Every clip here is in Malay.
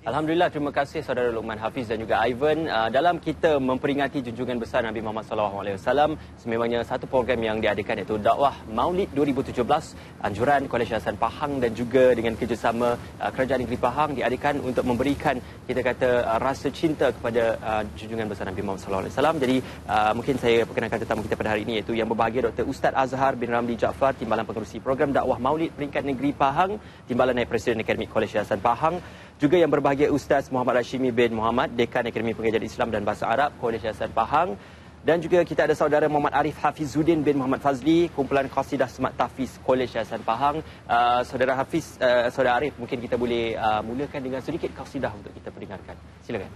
Alhamdulillah, terima kasih saudara Luqman Hafiz dan juga Ivan. Dalam kita memperingati junjungan besar Nabi Muhammad SAW, sememangnya satu program yang diadakan iaitu Dakwah Maulid 2017, anjuran Kolej Hasan Pahang dan juga dengan kerjasama Kerajaan Negeri Pahang diadakan untuk memberikan, kita kata, rasa cinta kepada junjungan besar Nabi Muhammad SAW. Jadi mungkin saya perkenalkan tetamu kita pada hari ini, iaitu yang berbahagia Dr. Ustaz Azhar bin Ramli Jaafar, Timbalan Pengerusi Program Dakwah Maulid Peringkat Negeri Pahang, Timbalan Naib Presiden Akademik Kolej Hasan Pahang. Juga yang berbahagia Ustaz Muhammad Rashimi bin Muhammad, Dekan Akademi Pengajian Islam dan Bahasa Arab, Kolej Hasan Pahang. Dan juga kita ada saudara Muhammad Arif Hafizuddin bin Muhammad Fazli, Kumpulan Qasidah Semat Tahfiz, Kolej Hasan Pahang. Saudara Hafiz, saudara Arif, mungkin kita boleh mulakan dengan sedikit qasidah untuk kita perdengarkan. Silakan.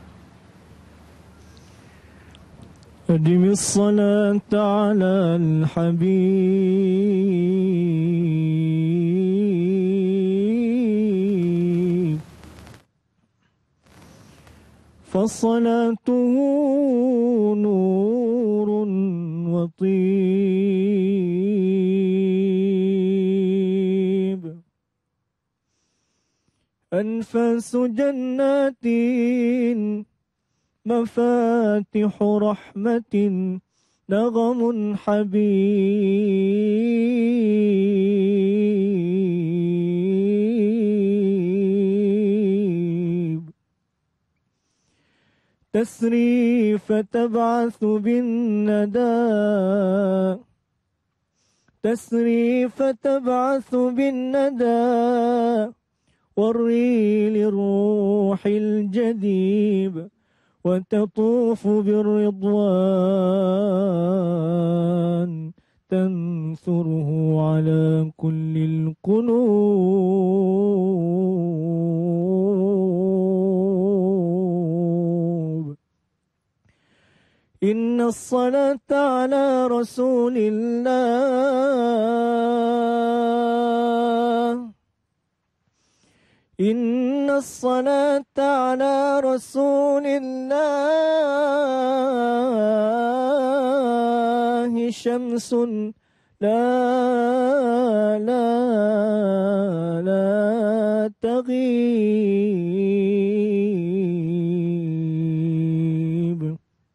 Adimis salat ala al-habib فصلاته نور وطيب أنفاس جنات مفاتح رحمة نغم حبيب تسري فتبعث بالندى تسري فتبعث بالندى والريل الروح الجديب وتطوف بالرضوان تنثره على كل القلوب إن الصلاة على رسول الله إن الصلاة على رسول الله شمس لا تغيب.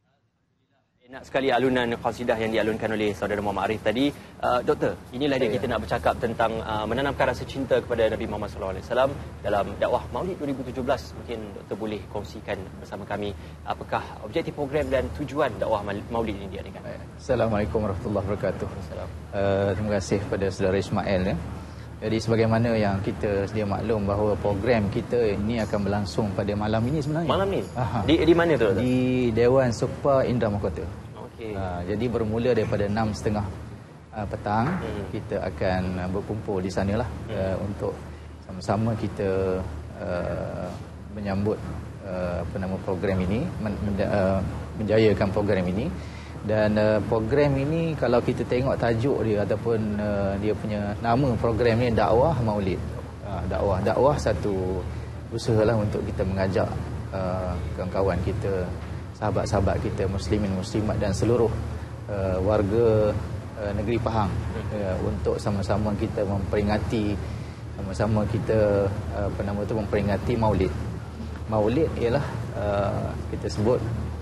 Enak sekali alunan qasidah yang dialunkan oleh saudara Muhammad Arif tadi. Doktor, inilah dia kita nak bercakap tentang menanamkan rasa cinta kepada Nabi Muhammad SAW dalam dakwah Maulid 2017. Mungkin doktor boleh kongsikan bersama kami apakah objektif program dan tujuan dakwah Maulid ini diadakan. Assalamualaikum warahmatullahi wabarakatuh. Terima kasih kepada saudara Ismail ya. Jadi sebagaimana yang kita sedia maklum bahawa program kita ini akan berlangsung pada malam ini sebenarnya. Malam ni? Di mana tu? Di Dewan Supa Indah Mahkota. Okey. Jadi bermula daripada 6:30 petang kita akan berkumpul di sanalah untuk sama-sama kita menyambut program ini, menjayakan program ini. Dan program ini kalau kita tengok tajuk dia ataupun dia punya nama program ni dakwah Maulid. Dakwah satu usahalah untuk kita mengajak kawan-kawan kita, sahabat-sahabat kita, muslimin muslimat dan seluruh warga negeri Pahang untuk sama-sama kita memperingati, sama-sama kita memperingati Maulid. Maulid ialah kita sebut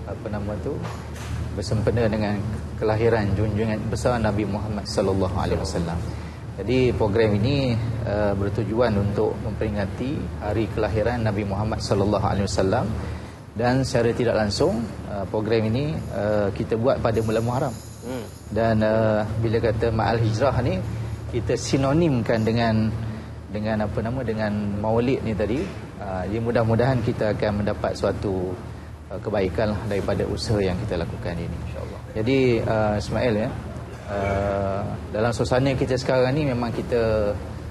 bersempena dengan kelahiran junjungan besar Nabi Muhammad sallallahu alaihi wasallam. Jadi program ini bertujuan untuk memperingati hari kelahiran Nabi Muhammad sallallahu alaihi wasallam, dan secara tidak langsung program ini kita buat pada bulan Muharram. Dan bila kata Ma'al Hijrah ni kita sinonimkan dengan dengan Maulid ni tadi. Jadi mudah-mudahan kita akan mendapat suatu kebaikan daripada usaha yang kita lakukan ini, insya-Allah. Jadi Ismail ya, dalam suasana kita sekarang ni memang kita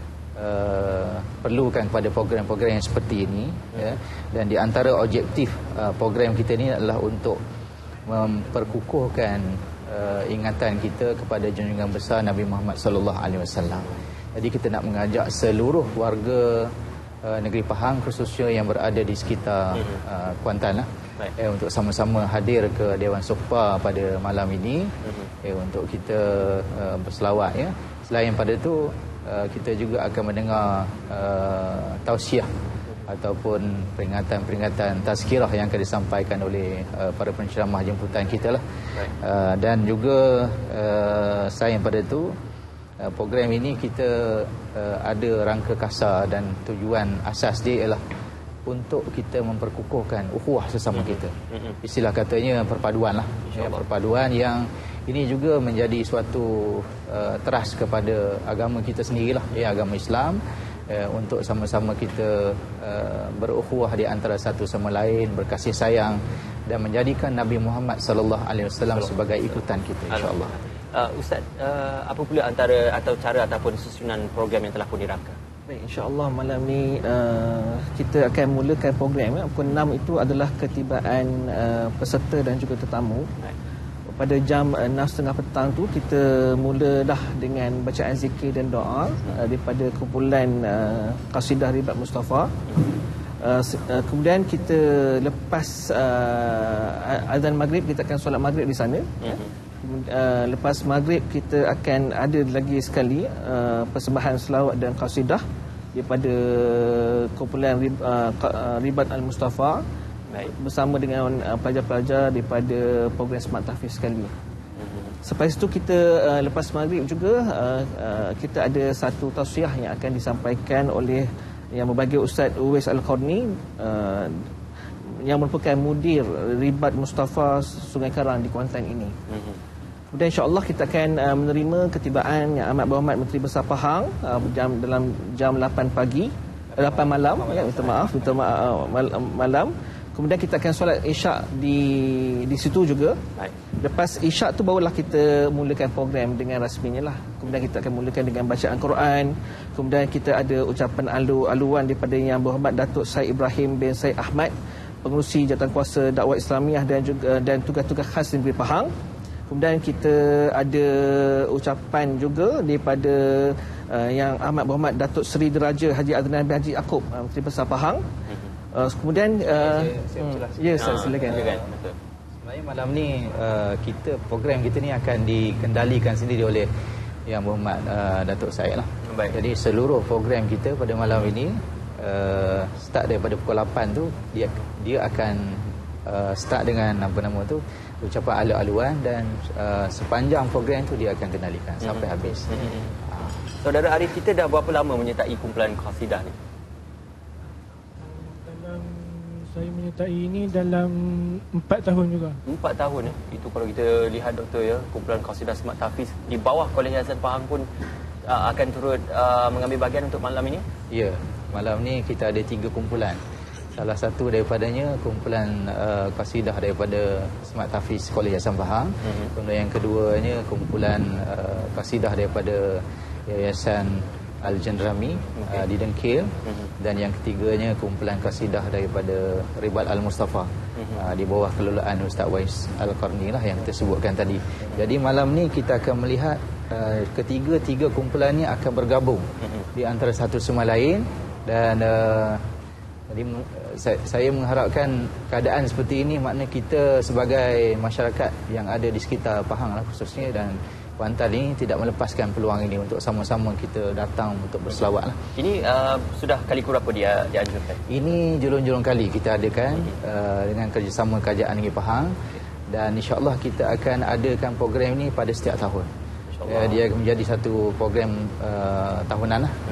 perlukan kepada program-program yang seperti ini ya. Dan di antara objektif program kita ni adalah untuk memperkukuhkan ingatan kita kepada junjungan besar Nabi Muhammad sallallahu alaihi wasallam. Jadi kita nak mengajak seluruh warga negeri Pahang, khususnya yang berada di sekitar Kuantan lah, untuk sama-sama hadir ke Dewan Supa pada malam ini untuk kita berselawat ya. Selain pada itu kita juga akan mendengar tausiah ataupun peringatan-peringatan tazkirah yang akan disampaikan oleh para penceramah jemputan kita lah. Dan juga selain pada itu, program ini kita ada rangka kasar dan tujuan asas dia ialah untuk kita memperkukuhkan ukhuwah sesama kita. Istilah katanya perpaduan lah. Perpaduan yang ini juga menjadi suatu teras kepada agama kita sendirilah, agama Islam, untuk sama-sama kita berukhuwah di antara satu sama lain, berkasih sayang dan menjadikan Nabi Muhammad sallallahu alaihi wasallam sebagai ikutan kita, insya-Allah. Ustaz, apa pula antara atau cara ataupun susunan program yang telah pun dirangka? Baik, insya-Allah malam ni kita akan mulakan program. Pukul 6 itu adalah ketibaan peserta dan juga tetamu. Pada jam 6.30 petang tu kita mulalah dengan bacaan zikir dan doa daripada kumpulan Qasidah Ribat Mustafa. Kemudian kita lepas azan maghrib kita akan solat maghrib di sana. Lepas maghrib kita akan ada lagi sekali persembahan selawat dan qasidah daripada kumpulan Ribat Al-Mustafa. Baik. Bersama dengan pelajar-pelajar daripada program Smart Tahfiz sekali. Selepas itu kita lepas maghrib juga kita ada satu tausiah yang akan disampaikan oleh yang berbagi Ustaz Uwais Al-Qarni yang merupakan mudir Ribat Mustafa Sungai Karang di Kuantan ini. Kemudian insya-Allah kita akan menerima ketibaan Yang Amat Berhormat Menteri Besar Pahang dalam jam 8 malam, minta maaf malam. Kemudian kita akan solat Isyak di situ juga. Baik. Lepas Isyak tu barulah kita mulakan program dengan rasminya lah. Kemudian kita akan mulakan dengan bacaan Quran. Kemudian kita ada ucapan aluan daripada Yang Berhormat Datuk Syed Ibrahim bin Syed Ahmad, pengerusi Jawatankuasa Dakwah Islamiah dan tugas-tugas khas Negeri Pahang. Kemudian kita ada ucapan juga daripada Yang Amat Berhormat Datuk Seri Deraja Haji Adnan bin Haji Yaakob, Menteri Besar Pahang. Kemudian saya silakan. Sebenarnya malam ni program kita ni akan dikendalikan sendiri oleh Yang Berhormat Datuk Syed lah. Baik. Jadi seluruh program kita pada malam ini start daripada pukul 8 tu dia akan start dengan ucapan alu-aluan dan sepanjang program tu dia akan kendalikan sampai habis. Saudara Arif, kita dah berapa lama menyertai kumpulan qasidah ni? Saya menyertai ini dalam 4 tahun juga. 4 tahun Itu kalau kita lihat doktor ya, kumpulan Qasidah Smart Tahfiz di bawah Kolej Hasan Pahang pun akan turut mengambil bahagian untuk malam ini? Ya, malam ni kita ada 3 kumpulan. Salah satu daripadanya kumpulan Qasidah daripada Smart Tahfiz Kolej Hasan Pahang. Kemudian yang keduanya kumpulan Qasidah daripada Yayasan Al-Jandrami di Dengkil. Dan yang ketiganya kumpulan qasidah daripada Ribat Al-Mustafa di bawah kelolaan Ustaz Uwais Al-Qarni lah yang kita sebutkan tadi. Jadi malam ni kita akan melihat ketiga kumpulan ni akan bergabung di antara satu sama lain. Dan jadi saya mengharapkan keadaan seperti ini, maknanya kita sebagai masyarakat yang ada di sekitar Pahang lah khususnya dan Kuantan ini tidak melepaskan peluang ini untuk sama-sama kita datang untuk berselawat lah. Ini sudah kali berapa dia dianjurkan? Ini julung-julung kali kita adakan dengan kerjasama Kerajaan Negeri Pahang. Dan insya-Allah kita akan adakan program ini pada setiap tahun. Dia akan menjadi satu program tahunan lah,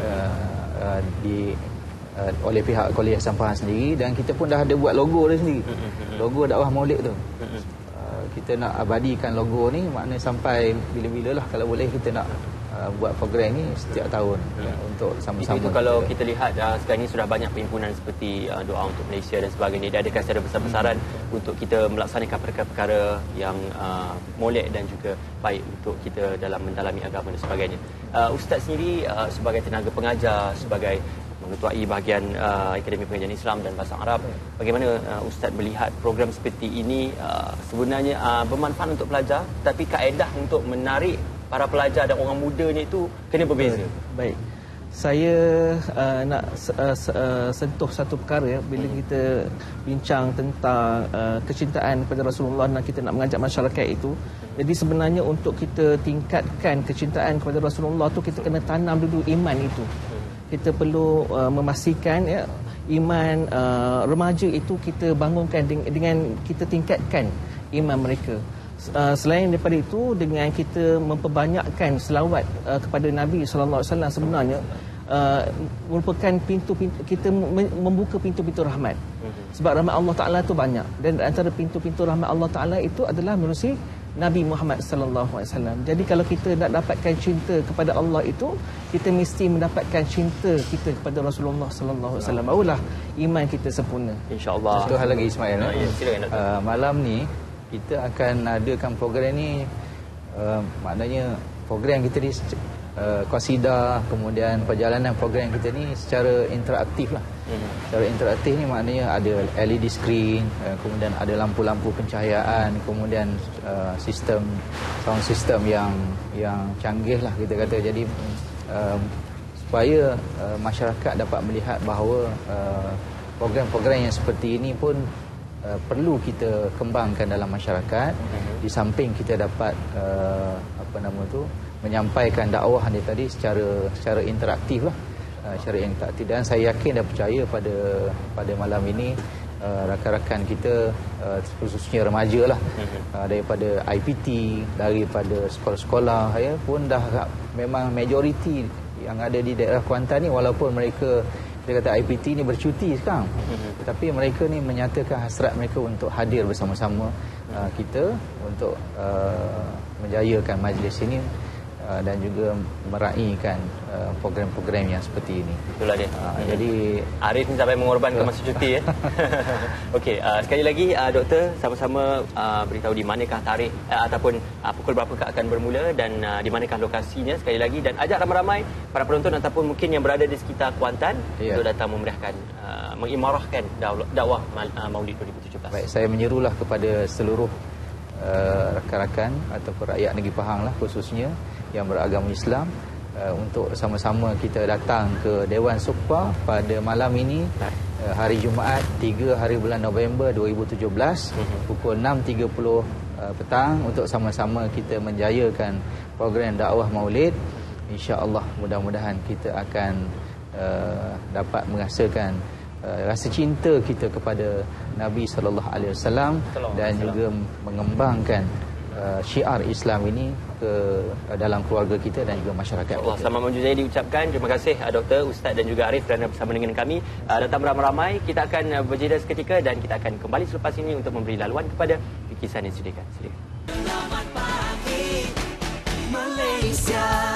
oleh pihak Kolej Hasan Pahang sendiri. Dan kita pun dah ada buat logo dia sendiri. Logo dakwah Maulid tu. Kita nak abadikan logo ni, maknanya sampai bila-bila lah kalau boleh kita nak buat program ni setiap tahun untuk sama-sama. Itu kalau kita lihat sekarang ini sudah banyak perhimpunan seperti Doa Untuk Malaysia dan sebagainya diadakan secara besar-besaran untuk kita melaksanakan perkara-perkara yang molek dan juga baik untuk kita dalam mendalami agama dan sebagainya. Ustaz sendiri sebagai tenaga pengajar, sebagai mengetuai bahagian Akademi Pengajian Islam dan Bahasa Arab, bagaimana Ustaz melihat program seperti ini sebenarnya bermanfaat untuk pelajar, tapi kaedah untuk menarik para pelajar dan orang mudanya itu kena berbeza? Baik. Saya nak sentuh satu perkara bila kita bincang tentang kecintaan kepada Rasulullah dan kita nak mengajak masyarakat itu. Jadi sebenarnya untuk kita tingkatkan kecintaan kepada Rasulullah tu, kita kena tanam dulu iman itu. Kita perlu memastikan iman remaja itu kita bangunkan dengan kita tingkatkan iman mereka. Selain daripada itu, dengan kita memperbanyakkan selawat kepada Nabi sallallahu alaihi wasallam, sebenarnya merupakan pintu-pintu kita membuka pintu-pintu rahmat. Sebab rahmat Allah Taala itu banyak, dan antara pintu-pintu rahmat Allah Taala itu adalah menerusi Nabi Muhammad sallallahu alaihi wasallam. Jadi kalau kita nak dapatkan cinta kepada Allah itu, kita mesti mendapatkan cinta kita kepada Rasulullah sallallahu alaihi wasallam. Barulah iman kita sempurna. Insya-Allah. Satu hal lagi Ismail. Silakan Dr. Malam ni kita akan adakan program ni, maknanya program kita ni qasidah, kemudian perjalanan program kita ni secara interaktif lah. Secara interaktif ni maknanya ada LED screen, kemudian ada lampu-lampu pencahayaan, kemudian sistem sound system yang canggih lah kita kata. Jadi supaya masyarakat dapat melihat bahawa program-program yang seperti ini pun perlu kita kembangkan dalam masyarakat. Di samping kita dapat menyampaikan dakwah ni tadi secara interaktif lah, secara interaktif. Dan saya yakin dan percaya pada malam ini rakan-rakan kita, khususnya remaja lah, daripada IPT, daripada sekolah-sekolah ya, pun dah memang majoriti yang ada di daerah Kuantan ni, walaupun mereka dia kata IPT ni bercuti sekarang, tetapi mereka ni menyatakan hasrat mereka untuk hadir bersama-sama kita untuk menjayakan majlis ini dan juga meraihkan program-program yang seperti ini. Itulah dia. Jadi Arif ni sampai mengorbankan masa cuti ya. Okey, sekali lagi doktor sama-sama beritahu di manakah tarikh ataupun pukul berapakah akan bermula dan di manakah lokasinya sekali lagi, dan ajak ramai-ramai para penonton ataupun mungkin yang berada di sekitar Kuantan untuk datang memeriahkan mengimarahkan dakwah Maulid 2017. Baik, saya menyerulah kepada seluruh rakan-rakan ataupun rakyat negeri Pahang lah khususnya yang beragama Islam untuk sama-sama kita datang ke Dewan Sukpa pada malam ini, hari Jumaat 3 hari bulan November 2017 pukul 6.30 petang, untuk sama-sama kita menjayakan program dakwah Maulid. InsyaAllah mudah-mudahan kita akan dapat merasakan rasa cinta kita kepada Nabi sallallahu alaihi wasallam dan juga mengembangkan syiar Islam ini ke dalam keluarga kita dan juga masyarakat Allah. kita. Selamat menjaya diucapkan. Terima kasih Doktor, Ustaz dan juga Arif kerana bersama dengan kami. Datang beramai-ramai. Kita akan berjeda seketika dan kita akan kembali selepas ini untuk memberi laluan kepada lukisan yang disediakan. Silakan. Selamat pagi Malaysia.